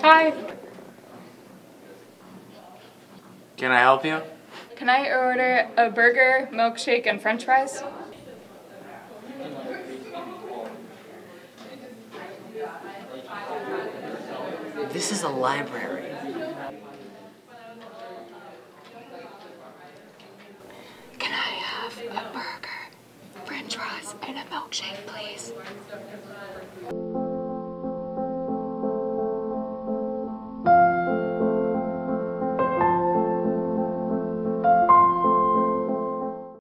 Hi. Can I help you? Can I order a burger, milkshake, and french fries? This is a library. Can I have a burger, french fries, and a milkshake, please?